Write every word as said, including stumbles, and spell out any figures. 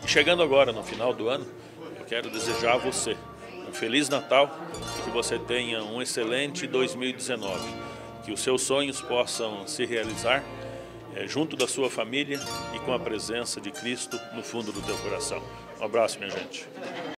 Chegando agora no final do ano, eu quero desejar a você um Feliz Natal e que você tenha um excelente dois mil e dezenove. Que os seus sonhos possam se realizar é, junto da sua família e com a presença de Cristo no fundo do teu coração. Um abraço, minha gente.